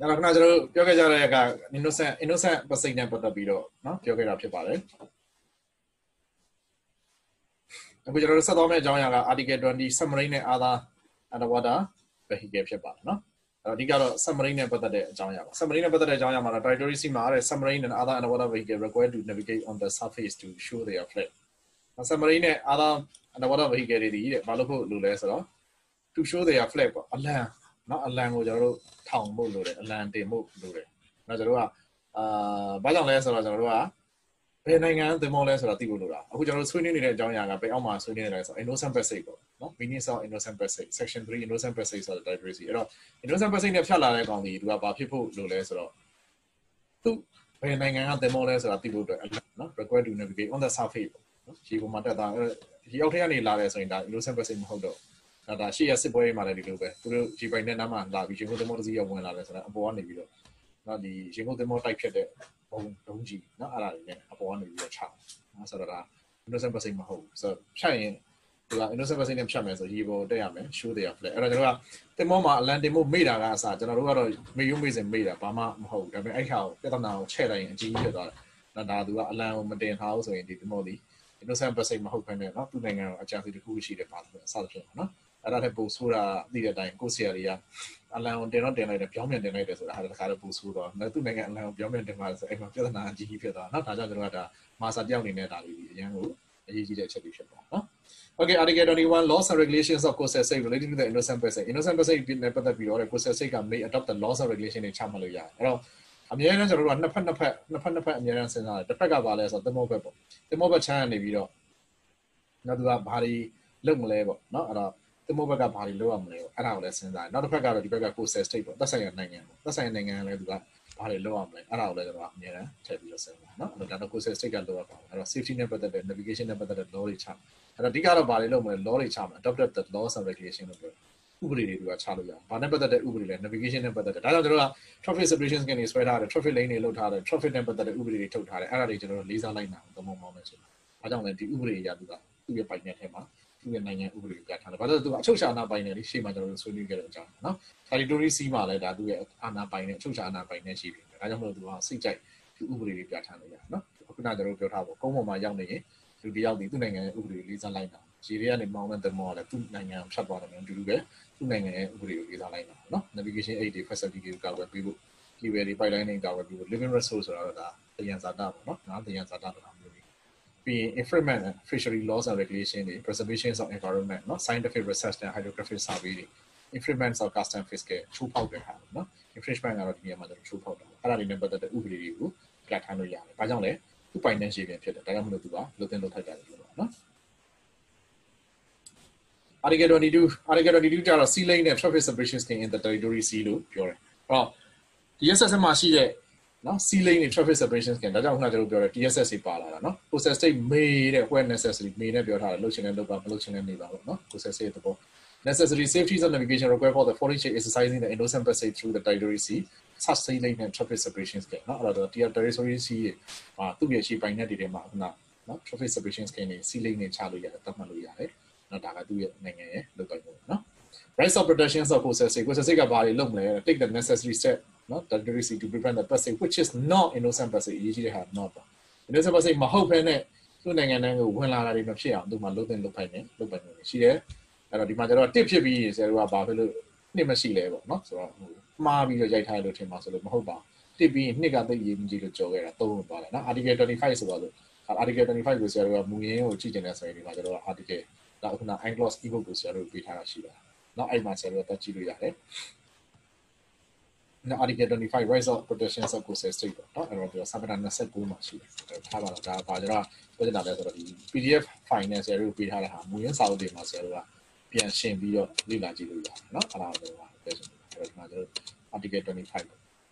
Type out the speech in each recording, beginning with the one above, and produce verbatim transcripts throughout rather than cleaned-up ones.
Now, natural, Yoga innocent, innocent, but say never the video, no? Yoga up your body. We are also on a joint article on the submarine other and the water, but he gave your body, no? He got a submarine but the joint. Submarine but the joint, a territory simar, submarine and other and water vehicle required to navigate on the surface to show they are flat. A submarine other and the water vehicle, Baluko Lulesera, to show they are flat, a land, not a language or town move, a land they move. Nazarua, uh, Bajan Lesera. Penang the more less Ratigura, which are swinging in a Janga, by almost swinging as innocent Pacific, no? We need some innocent Pacific, section three innocent Pacific of the diversity. Innocent Pacific of Chala on the about people do less at all. Two Penang the more less Ratigura, no? Required to navigate on the surface. She will matter that he already ladders in that innocent Pacific Hodo. That she has a boy malady to be. She by Nama, that we should go the more Z of one ladders and one video. Not the she moved the more type shit. Don't you not allow upon your child? So that innocent person home. So, China, innocent person in China, so he will damn sure they are flat. The moment land they move made as a general, may you miss and made a Bama hold. I mean, I have better now, Chela and G. Not do allow maintain house or indeed the Modi. Innocent person hope and not to make a chance to who she department, South China. I don't have both who are the time, go see area. Allow they not deny the Piaman denied as I had a kind of boost who are not to make allow Piaman demands a Filana G. Not another Massa Down in that young exhibition. Okay, I get only one laws and regulations, of course, say relating to the innocent person. Innocent person did never that we or a process may adopt the laws and regulation in Chamalia. I'm here to run upon the pet, upon the pet, and the Pegavales of the mobile. The mobile channel, if you don't. Not that body, look label, not at all. The mobile party low on you, around less than that. Not a Pegava, the Pega process table. That's a name. That's a name like that. Party low on me, around the near, tell yourself. Not the process take a lower power. Safety never the navigation never the lorry charm. And a digger body low with lorry charm adopted the laws and regulation of the Ubri to a Chaluya. But never the Ubri navigation never the other trophy separations can spread out a trophy lane load hard, trophy number that the Ubri told her, and general Lisa line now, the moment. I don't let the Ubri Yaduga to be by Netema. Nine Ubri got but do a Choshana binary, she might also get a job. No, I do see my letter, do it Anna binary, Choshana binary shipping. I don't know to see Jack to Ubri got no, another of your house, come my young lady to be out the two nine Ubri Lisa line now. She really moment the more like two nine shut bottom and do get two nine Ubri Lisa line now. No, navigation eighty facility give cover people, give a by lining cover people, living resource or the Yans are down, not the Yans are down. Being infringement fishery laws and regulation, the preservation of environment, not scientific research and hydrographic survey, infringements of custom fiscal, true powder, no infringement of the amount of true powder. I remember that the Ubri, Black Hano Yan, Pajale, two financial and Diamond Dua, Lieutenant no. I get only do, I get only do a sea lane and traffic separations in the territory sea loop, pure. Well, the S S M R C. No, sea lane in traffic separations can that are T S S pala, no? Process state made when necessary, made up your looking and look up, looking and no? Process the book. Necessary safety and navigation required for the foreign exercising the innocent passage through the territory sea, such sea lane and traffic separations can not other territory sea, uh, to be a sheep by net no? Traffic separations can sea lane in Chaluya, Tamaluya, not I do it, look like no? Rights of protections of processing, which is a body look like take the necessary step. Not that there is to prevent the person, which is not innocent person, usually have not. Innocent person, my hope in it, soon and then when I did not share, do my look and look at me, look at me. She there, and the matter of tip should be is about never see level, not so. Marby, the Jai Tide of Timaso, Mahoba, tip being nigger the even G to Joe, I told about it. Now, I get twenty-five about it. I get twenty-five was a movie or chicken as I matter of Articate, that open Anglos evil to Sarah Pitana. Now, I myself that you do. The Article twenty-five rise of protections of process table. Not around your seven and a set boom machine. Tabara, P D F finance area, we had a million Saudi Masera, P and Shane be your Lila Giluya. Not allowed the Article twenty-five.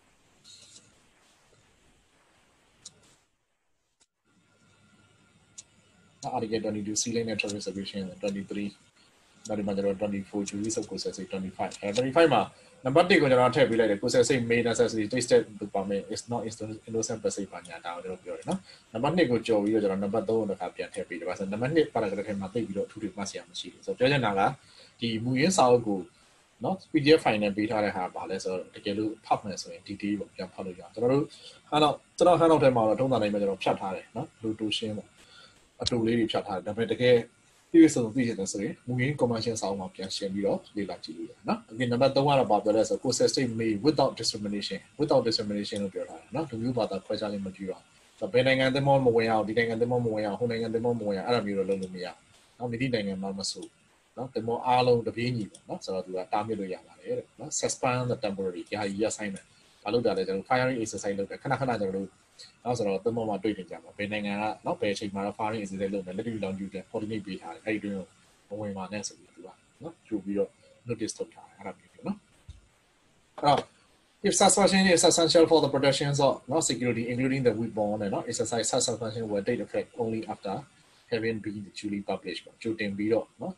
Article twenty-two, ceiling and traffic submission, twenty-three, not a matter of twenty-four, Julius of course, I say twenty-five. twenty-five. Number two, when I tell you like, because I say made necessary, they said to permit it's not innocent per se, down the number two, Joe, you are number two, the happy and happy. And the mandate paragraph and nothing you to the Masia machine. So, Janaga, the Muyan Salgo, နော် P D F file နဲ့ပေးထားတဲ့ဟာပါလဲဆိုတော့တကယ်လို့ဖတ်မယ်ဆိုရင် detail ပေါ့ပြန်ဖတ်လို့ရအောင်ကျွန်တော်တို့အဲ့တော့ကျွန်တော်ဟန်တော့ထဲမှာတော့ထုံးစံတိုင်းပဲကျွန်တော်ဖြတ်ထားတယ်နော်လူတူရှင်းပေါ့အတူလေးတွေဖြတ်ထားတယ်ဒါပေမဲ့တကယ်ပြည့်စုံသိချင်တယ်ဆိုရင်မူရင်း convention စာအုပ်မှာပြန်ရှင်းပြီးတော့လေ့လာကြည့်လို့ရတယ်နော်အပြင်နံပါတ်သုံးကတော့ပါပြောလဲဆို process state made without discrimination without discrimination လို့ပြောထားတယ်နော်လူမျိုးဘာသာခွဲခြားခြင်းမပြုတော့ဘယ်နိုင်ငံသင်္ဘောမဝင်အောင်ဒီနိုင်ငံသင်္ဘောမဝင်အောင်ဟိုနိုင်ငံသင်္ဘောမဝင်အောင်အဲ့လိုမျိုးတော့လုပ်လို့မရနော်ဒီနိုင်ငံမှာမဆိုနော်သင်္ဘောအားလုံးတပြေးညီပေါ့နော်ဆိုတော့သူကတားမြစ်လို့ရပါတယ်တဲ့နော် suspend the temporary ဒီဟာကြီး assignment ဘာလို့တာလဲကျွန်တော် firing exercise လုပ်တယ်ခဏခဏကျွန်တော်တို့နောက်ဆိုတော့သင်္ဘောမှာတွေ့နေကြပါဘယ်နိုင်ငံကနော်ဘယ်အချိန်မှာ firing exercise လုပ်တယ်လက်တွေ့လောင်ယူတယ် coordinate ပေးထားတယ်အဲ့ဒီတွင်မဝင်ပါနဲ့ဆိုပြီးသူကနော်ကြိုပြီးတော့ notice ထုတ်ထားတယ်အဲ့ဒါမျိုးနော်အဲ့ if such function is essential for the protection of no security including the weapon and no exercise such function will take effect only after having been duly published ကြိုတင်ပြီးတော့နော်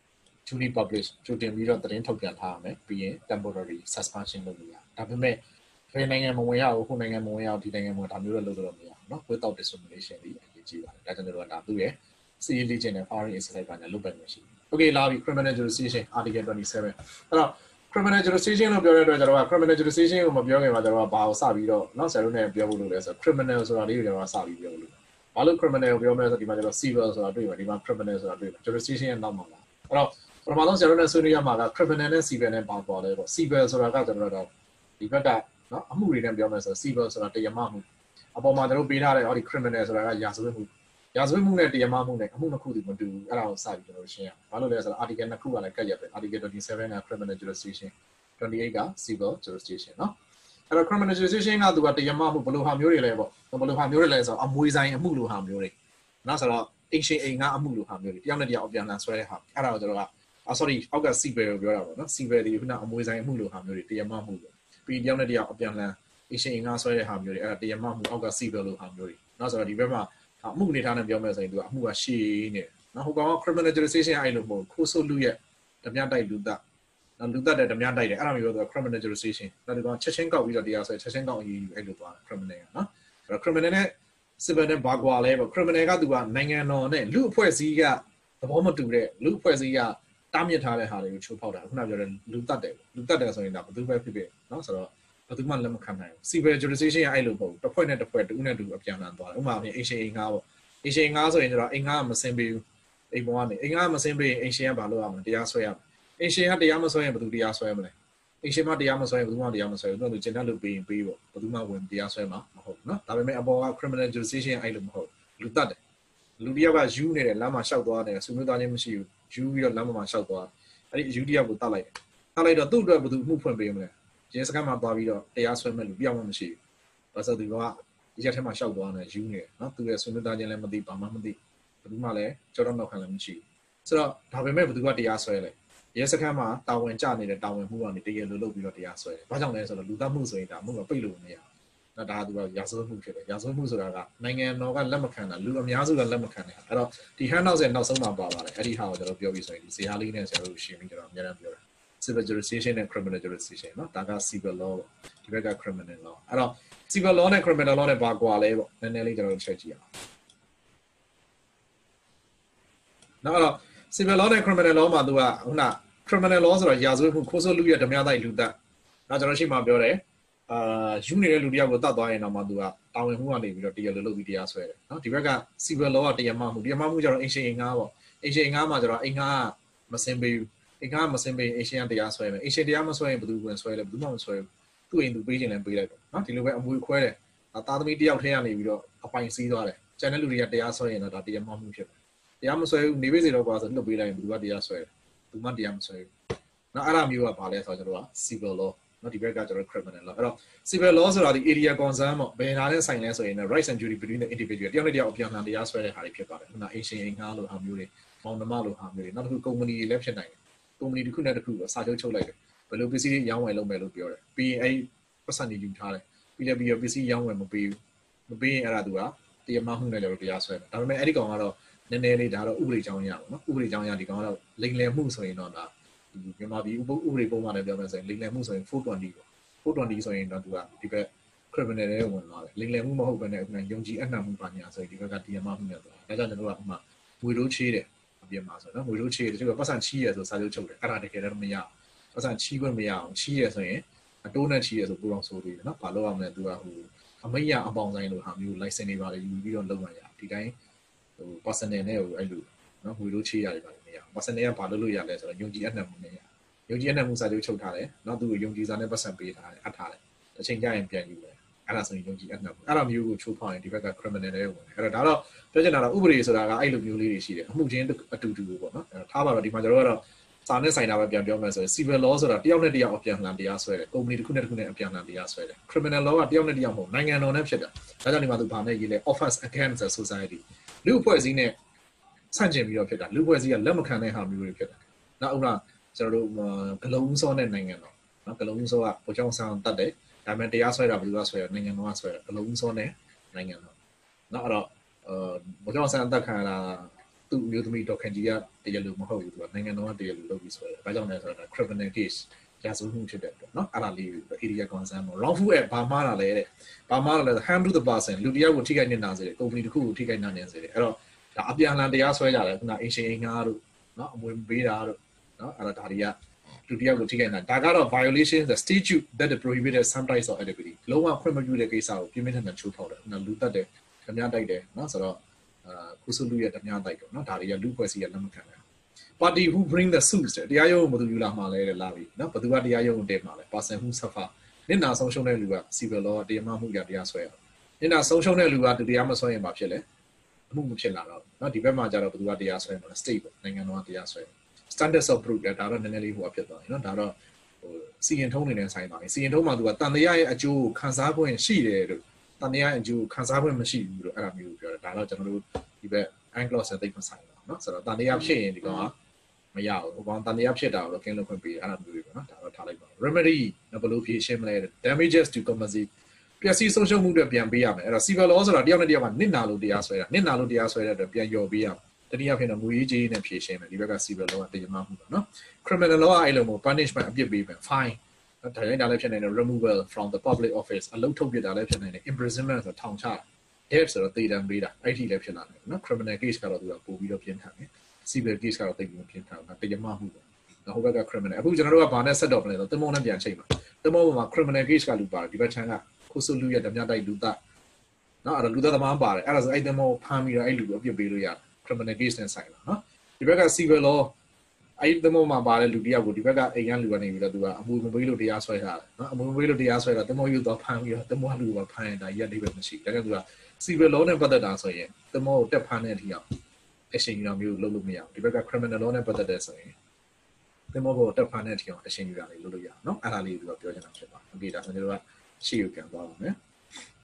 duly published ကြိုတင်ပြီးတော့သတင်းထုတ်ပြန်ထားရမယ်ပြီးရင် temporary suspension လုပ်လို့ရဒါပေမဲ့ဘယ်နိုင်ငံမဝင်ရဘူးခုနိုင်ငံမဝင်ရဘူးဒီနိုင်ငံမှာဒါမျိုးတော့လုပ်လို့မရဘူးเนาะ without discrimination ဒီအရေးကြီးပါတယ်ဒါကြောင့်ကျွန်တော်ကဒါသူ့ရဲ့စီးရီးလေးချင်းနဲ့ firing exercise ပါညာလုပ်ပိုင်မရှိဘူး okay လာပြီ criminal jurisdiction article twenty-seven အဲ့တော့ criminal jurisdiction လို့ပြောတဲ့အတွက်ကျွန်တော်က criminal jurisdiction ကိုမပြောခင်မှာကျွန်တော်ကဘာကိုစပြီးတော့เนาะဆယ်လို့နဲ့ပြောဖို့လို့လဲဆိုတော့ criminal ဆိုတာလေးကိုကျွန်တော်ကစပြီးပြောလို့ဘာလို့ criminal ကိုပြောမလဲဆိုတော့ဒီမှာကျွန်တော် civil ဆိုတာတွေ့ပါဒီမှာ criminal ဆိုတာတွေ့ပါ jurisdiction ရဲ့နောက်မှာပါအဲ့တော့ပထမဆုံးဆရာတို့နဲ့ဆွေးနွေးရမှာက criminal နဲ့ civil နဲ့ပေါင်းသွားတယ်ပေါ့ civil ဆိုတာကကျွန်တော်တို့ဒီဘက်ကနော်အမှုတွေနဲ့ပြောမယ်ဆို civil ဆိုတာတရားမမှုအပေါ်မှာကျွန်တော်ပေးထားတဲ့ဟောဒီ criminal ဆိုတာကရာဇဝတ်မှုရာဇဝတ်မှုနဲ့တရားမမှုနဲ့အမှုနှစ်ခုတည်းမတူဘူးအဲ့ဒါကိုစပြီးကျွန်တော်ရှင်းရအောင်ဘာလို့လဲဆိုတော့ article နှစ်ခုကလည်းကတ်ရက်ပဲ article twenty-seven က criminal jurisdiction twenty-eight က civil jurisdiction နော်အဲ့တော့ criminal jurisdiction ကသူကတရားမမှုဘယ်လိုဟာမျိုးတွေလဲပေါ့ဘယ်လိုဟာမျိုးတွေလဲဆိုတော့အမွေဆိုင်အမှုလိုဟာမျိုးတွေနော်ဆိုတော့အိမ်ရှင်အိမ်ငါအမှုလိုဟာမျိုးတွေတယောက်နဲ့တယောက်အပြန်အလှန်ဆွဲတဲ့ဟာအဲ့ဒါကိုကျွန်တော်ကအာ sorry အောက်က civil ကိုပြောတာပေါ့နော် civil တွေခုနအမွေဆိုင်အမှုလိုဟာမျိုးတွေတရားမမှုလို့ပြီးတယောက်နဲ့တယောက်အပြန်အလှန်အရှင်ငါဆွဲတဲ့ဟာမျိုးတွေအဲ့ဒါတရားမမှုအောက်က civil လိုဟာမျိုးတွေနော်ဆိုတော့ဒီဘက်မှာအမှုအနေထားနဲ့ပြောမယ်ဆိုရင်သူကအမှုကရှည်နေနော်ဟိုကောင်က criminal jurisdiction အဲ့လိုမဟုတ်ခိုးဆိုးလူရဲ့ဓမြတိုက်လူသက်နော်လူသက်တဲ့ဓမြတိုက်တယ်အဲ့ဒါမျိုးပြောသူက criminal jurisdiction ဒါဒီကောင်ချက်ချင်းကောက်ပြီးတော့တရားဆွဲချက်ချင်းကောက်အရေးယူအဲ့လိုသွားတယ် criminal ကနော်အဲ့တော့ criminal နဲ့ civil နဲ့ဘာကွာလဲပေါ့ criminal ကသူကနိုင်ငံတော်နဲ့လူအဖွဲ့အစည်းကသဘောမတူတဲ့လူအဖွဲ့အစည်းကတားမြစ်ထားတဲ့ဟာတွေကိုချိုးဖောက်တာခုနပြောတဲ့လူသက်တယ်လူသက်တယ်ဆိုရင်ဒါဘယ်သူပဲဖြစ်ဖြစ်နော်ဆိုတော့ဘယ်သူမှလက်မခံနိုင်ဘူး civil jurisdiction ကအဲ့လိုပေါ့တစ်ဖွဲ့နဲ့တစ်ဖွဲ့တူနဲ့တူအပြန်အလှန်သွားတယ်ဥပမာအရှင်အိမ်ငါပေါ့အရှင်ငါဆိုရင်ကျတော့အိမ်ငါကမစင်ပေးဘူးအိမ်ပေါ်ကနေအိမ်ငါကမစင်ပေးရင်အိမ်ရှင်ကဘာလုပ်ရမလဲတရားဆွဲရမယ်အိမ်ရှင်ကတရားမဆွဲရင်ဘယ်သူတရားဆွဲမလဲအိမ်ရှင်မတရားမဆွဲရင်ဘယ်သူမှတရားမဆွဲဘူးသူကကျန်တဲ့လူပေးရင်ပေးပေါ့ဘယ်သူမှဝင်တရားဆွဲမှာမဟုတ်ဘူးနော်ဒါပေမဲ့အပေါ်က criminal jurisdiction အဲ့လိုမဟုတ်လူတတ်တယ်လူတယောက်ကယူနေတယ်လမ်းမှာရှောက်သွားတယ်ဆွေးနွေးသားချင်းမရှိဘူးယူပြီးတော့လမ်းမှာရှောက်သွားအဲ့ဒီယူတယောက်ကိုတတ်လိုက်တယ်တတ်လိုက်တော့သူ့အတွက်ဘယ်သူမှုဖွင့်ပေးမလဲရဲစခန်းမှာသွားပြီးတော့တရားဆွဲမဲ့လူပြောင်းမှမရှိဘူးဘာလို့ဆိုသူကဒီရက်ထဲမှာရှောက်သွားတယ်ယူနေတယ်နော်သူရဲ့ဆွေးနွေးသားချင်းလည်းမသိဘာမှမသိဘယ်သူမှလည်းကြောက်တော့နောက်ခံလည်းမရှိဘူးဆိုတော့ဒါပေမဲ့ဘယ်သူကတရားဆွဲလဲရဲစခန်းမှာတာဝန်ကျနေတဲ့တာဝန်မှုကနေတကယ်လို့လုပ်ပြီးတော့တရားဆွဲတယ်ဘာကြောင့်လဲဆိုတော့လူသားမှုဆိုရင်ဒါမှုကပိတ်လို့မရဘူးနော်ဒါကသူကရာဇဝတ်မှုဖြစ်တယ်ရာဇဝတ်မှုဆိုတာကနိုင်ငံတော်ကလက်မခံတာလူအများစုကလက်မခံတယ်အဲ့တော့ဒီ handout ရဲ့နောက်ဆုံးမှာပါပါတယ်အဲ့ဒီဟာကိုကျွန်တော်ပြောပြီးဆိုရင်ဒီဇေဟာလေးနဲ့ကျွန်တော်တို့ရှင်းပြီးကျွန်တော်အများအားပြောတာ civil jurisdiction နဲ့ criminal jurisdiction เนาะဒါက civil law ဒီဘက်က criminal law အဲ့တော့ civil law နဲ့ criminal law နဲ့ဘာကွာလဲပေါ့နည်းနည်းလေးကျွန်တော်တို့ချက်ကြည့်အောင်နော်အဲ့တော့ civil law နဲ့ criminal law မှာသူကခုန criminal law ဆိုတော့ရာဇဝတ်မှုခိုးဆိုးလူရဓမြတိုက်လူသက်နော်ကျွန်တော်ရှင်းမှာပြောတယ်အာယူနေတဲ့လူတယောက်ကိုတတ်သွားရင်တော့မှသူကတာဝန်မှုကနေပြီးတော့တရားလိုလုပ်ပြီးတရားဆွဲတယ်နော်ဒီဘက်က civil law ကတရားမမှုတရားမမှုကျတော့အိမ်ရှင်အိမ်ငါပေါ့အိမ်ရှင်အိမ်ငါမှာကျတော့အိမ်ငါကမစင်ပေးဘူးအိမ်ငါကမစင်ပေးအိမ်ရှင်ကတရားဆွဲမယ်အိမ်ရှင်တရားမဆွဲရင်ဘယ်သူဝင်ဆွဲလဲဘယ်သူမှမဆွဲဘူးသူ့အိမ်သူပေးခြင်းလည်းပေးလိုက်ပေါ့နော်ဒီလိုပဲအမွေခွဲတယ်ဒါသားသမီးတယောက်ထဲကနေပြီးတော့အပိုင်စီးသွားတယ်ကျန်တဲ့လူတွေကတရားဆွဲရင်တော့ဒါတရားမမှုဖြစ်တယ်တရားမဆွဲဘူးနေပေးစီတော့ကွာဆိုလွတ်ပေးလိုက်ရင်ဘယ်သူကတရားဆွဲတယ်သူမှတရားမဆွဲဘူးနော်အဲ့ဒါမျိုးကဘာလဲဆိုတော့ကျွန်တော်က civil lawနော်ဒီဘက်ကကျွန်တော် criminal law အဲ့တော့ civil law ဆိုတာဒီ area concern ပေါ့ဘယ်ဟာနဲ့ဆိုင်လဲဆိုရင် rights and duty between the individual တယောက်နဲ့တယောက်အပြန်အလှန်တရားဆွဲတဲ့ဟာတွေဖြစ်ပါတယ်ခုနအိမ်ရှင်အိမ်ငှားလို့ဟာမျိုးတွေမောင်နှမလို့ဟာမျိုးတွေနောက်တစ်ခု company တွေလည်းဖြစ်နိုင်တယ် company တစ်ခုနဲ့တစ်ခုစာချုပ်ချုပ်လိုက်တယ်ဘယ်လိုပစ္စည်းတွေရောင်းဝယ်လုပ်မယ်လို့ပြောတယ်ပြီးရင်အဲ့ပတ်စံတွေယူထားတယ်ပြီးလည်းပြီးတော့ပစ္စည်းရောင်းဝယ်မပေးဘူးမပေးရင်အဲ့ဒါသူကတရားမမှုနဲ့လည်းတရားဆွဲတယ်ဒါပေမဲ့အဲ့ဒီကောင်ကတော့နည်းနည်းလေးဒါတော့ဥပဒေကြောင်းရပါတော့ဥပဒေကြောင်းရဒီကောင်ကတော့လိမ်လည်မှုဆိုရင်တော့ဒါမြန်မာပြည်ဥပဒေပုံမှန်နဲ့ပြောမယ်ဆိုရင်လိမ်လည်မှုဆိုရင်four twenty ပေါ့four twentyဆိုရင်တော့သူကဒီဘက် criminal တွေဝင်လာတယ်လိမ်လည်မှုမဟုတ်ဘဲနဲ့အခုနယုံကြည်အနှံ့မှုပါညာဆိုရင်ဒီဘက်ကတရားမမှုနဲ့သွားဒါကြောင့်ကျွန်တော်ကဥမာငွေလို့ချေးတယ်အပြင်မှာဆိုနော်ငွေလို့ချေးတယ်တချို့ကပတ်စံချီးရဆိုစာချုပ်ချုပ်တယ်အဲ့ဒါတကယ်တော့မရပတ်စံချီးခွင့်မရအောင်ချီးရဆိုရင်အတိုးနဲ့ချီးရဆိုပူအောင်ဆိုပြီးနော်ဘာလို့အောင်လဲသူကဟိုအမိတ်ရအပေါင်းဆိုင်လို့ဟာမျိုး license တွေပါလေယူပြီးတော့လုပ်မှရဒီတိုင်းဟို personal နဲ့ဟိုအဲ့လိုနော်ငွေလို့ချေးရတယ်ပါလေမရ personal ကဘာလို့လို့ရလဲဆိုတော့ယုံကြည်အပ်နှံမှုနဲ့ရယုံကြည်အပ်နှံမှုစာချုပ်ချုပ်ထားတယ်နော်သူကိုယုံကြည်စာနဲ့ပတ်စံပေးထားတယ်အပ်ထားတယ်အချိန်ကြရင်ပြန်ယူတယ်အဲ့ဒါဆိုရင်ယုံကြည်အပ်နှံမှုအဲ့လိုမျိုးကိုချိုးဖောက်ရင်ဒီဘက်က criminal တွေဝင်အဲ့တော့ဒါတော့ပြောချင်တာတော့ဥပဒေဆိုတာကအဲ့လိုမျိုးလေးတွေရှိတယ်အမှုချင်းအတူတူပေါ့နော်အဲ့တော့ထားပါတော့ဒီမှာကျွန်တော်ကတော့စာနဲ့ဆိုင်တာပဲပြန်ပြောမယ်ဆိုရင် civil law ဆိုတာတယောက်နဲ့တယောက်အပြန်အလှန်တရားစွဲတယ်ကုမ္ပဏီတစ်ခုနဲ့တစ်ခုနဲ့အပြန်အလှန်တရားစွဲတယ် criminal law ကတယောက်နဲ့တယောက်မဟုတ်နိုင်ငံတော်နဲ့ဖြစ်တယ်ဒါကြောင့်ဒီမှာသူဗာနဲ့ရေးလဲ offense against the society လူအဖွဲ့အစည်းနဲ့ဆန့်ကျင်ပြီးတော့ဖြစ်တာလူအဖွဲ့အစည်းကလက်မခံတဲ့ဟာမျိုးတွေဖြစ်တယ်နောက်ဥပမာကျွန်တော်တို့ဂလုံးစောတဲ့နိုင်ငံတော်နော်ဂလုံးစောကဘိုးချောင်းဆောင်တတ်တယ်ဒါပေမဲ့တရားစွဲတာဘယ်လိုလဲဆွဲနိုင်ငံတော်ကဆွဲတာဂလုံးစောနဲ့နိုင်ငံတော်နော်အဲ့တော့အဲဘိုးချောင်းဆောင်တတ်ခံတာသူ့မျိုးသမီးဒေါက်ခင်ကြီးကတရားလူမဟုတ်ဘူးသူကနိုင်ငံတော်ကတရားလူလုပ်ပြီးဆွဲတယ်ဘာကြောင့်လဲဆိုတော့ criminal case ရာဇဝတ်မှုဖြစ်တယ်ပေါ့နော်အဲ့ဒါလေး area concern ပေါ့ wrongful act ဘာမှလာလဲတဲ့ဘာမှလာလဲ harm to the person လူတယောက်ကိုထိခိုက်နေတာစေတယ်ကုမ္ပဏီတစ်ခုကိုထိခိုက်နေတာစေတယ်အဲ့တော့ဒါအပြန်အလှန်တရားစွဲကြတယ်ခုနအင်ရှင်အင်ငါတို့နော်အမွေပေးတာတို့နော်အဲ့တော့ဒါတွေကလူတယောက်ကိုထိခိုက်နေတာဒါကတော့ violation the statute that prohibited some types of activity လုံးဝခွင့်မပြုတဲ့ကိစ္စကိုပြင်းပြင်းထန်ထန်ချိုးဖောက်တယ်နော်လူတက်တယ်ဓမြတိုက်တယ်နော်ဆိုတော့အာခုစုလူရဲ့ဓမြတိုက်ပေါ့နော်ဒါတွေကလူဖွဲ့စည်းရလက်မခံတယ် party who bring the suits တရားရုံးကိုဘယ်သူယူလာမှာလဲတဲ့လာပြီနော်ဘယ်သူကတရားရုံးကိုတင်မှာလဲ person who suffer နစ်နာဆုံးရှုံးတဲ့လူက civil law တရားမမှုကြတရားဆွဲရနစ်နာဆုံးရှုံးတဲ့လူကတရားမဆွဲရင်ဘာဖြစ်လဲအမှုမဖြစ်လာတော့နော်ဒီဘက်မှာကျတော့ဘယ်သူကတရားဆွဲမှာလဲ state ပေါ့နိုင်ငံတော်ကတရားဆွဲ standards of proof ဒါတော့နည်းနည်းလေးဟိုဖြစ်သွားပြီနော်ဒါတော့ဟိုစီရင်ထုံးနေတဲ့ဆိုင်ပါလေစီရင်ထုံးမှာသူကတန်တရားရဲ့အကျိုးကိုခံစား권ရှိတယ်လို့တန်တရားရဲ့အကျိုးကိုခံစား권မရှိဘူးလို့အဲ့လိုမျိုးပြောတယ်ဒါတော့ကျွန်တော်တို့ဒီဘက် Unclos နဲ့သိမဆိုင်တော့နော်ဆိုတော့တန်တရားဖြစ်ရင်ဒီကောင်ကမရဘူးဟိုကောင်တန်တရားဖြစ်တာကိုတော့ကင်းလို့ခွင့်ပေးအဲ့လိုမျိုးပဲနော်ဒါတော့ထားလိုက်ပါ remedy ဘယ်လိုဖြေရှင်းမလဲ damages to compensate ပျက်စီးဆုံးရှုံးမှုတွေပြန်ပေးရမယ်အဲ့တော့ civil law ဆိုတာတယောက်နဲ့တယောက်ကနစ်နာလို့တရားစွဲတာနစ်နာလို့တရားစွဲတဲ့အတွက်ပြန်လျော်ပေးရမယ်တနည်းအားဖြင့်တော့ငွေရေးကြေးနဲ့ဖြေရှင်းမယ်ဒီဘက်က civil law ကတရားမမှုပေါ့နော် criminal law ကအဲ့လိုမျိုး punishment အပြစ်ပေးမယ် fine ဒါရိုင်းဒါလည်းဖြစ်နေတယ် removal from the public office အလုပ်ထုတ်ပြတာလည်းဖြစ်နေတယ် imprisonment ဆိုထောင်ချတာ death ဆိုတော့သေဒဏ်ပေးတာအဲ့ဒီလည်းဖြစ်လာတယ်နော် criminal case ကတော့သူကပို့ပြီးတော့ပြင်းထန်တယ် civil case ကတော့တိတ်ပြီးပြင်းထန်တာတရားမမှုပေါ့ဟိုဘက်က criminal အခုကျွန်တော်တို့ကဘာနဲ့ဆက်တော့မလဲဆိုတော့တမုံနဲ့ပြန်ချိန်ပါတမုံပေါ်မှာ criminal case ကလူပါတယ်ဒီဘက်ချမ်းကခိုးစုလူရဲ့ဓမြတိုက်လူသားနော်အဲ့ဒါလူသားသမားပါတယ်အဲ့ဒါဆိုအဲ့တမုံဖမ်းပြီးတော့အဲ့လူကိုအပြစ်ပေးလို့ရတယ် criminal case နဲ့ဆိုင်တာနော်ဒီဘက်က civil law အဲ့တမုံမှာပါတဲ့လူတယောက်ကိုဒီဘက်ကအိမ်ကလူကနေပြီးတော့သူကအမှုမပေးလို့တရားစွဲထားတယ်နော်အမှုမပေးလို့တရားစွဲတော့တမုံယူတော့ဖမ်းပြီးတော့တမုံလူကဖမ်းရင်ဒါရက်လေးပဲမရှိဒါကြောင့်သူက civil law နဲ့ပတ်သက်တာဆိုရင်တမုံကိုတက်ဖမ်းတဲ့အထိအောင်အရှင်ယူတာမျိုးလုပ်လို့မရဘူးဒီဘက်က criminal law နဲ့ပတ်သက်တဲ့ဆိုရင်တမုံကိုတက်ဖမ်းတဲ့အထိအောင်အရှင်ယူတာလေးလုပ်လို့ရအောင်နော်အဲ့ဒါလေးသူကပြောချင်တာဖြစ်ပါโอเคဒါကျွန်တော်တို့ကရှေ့ကိုပြန်သွားပါမယ်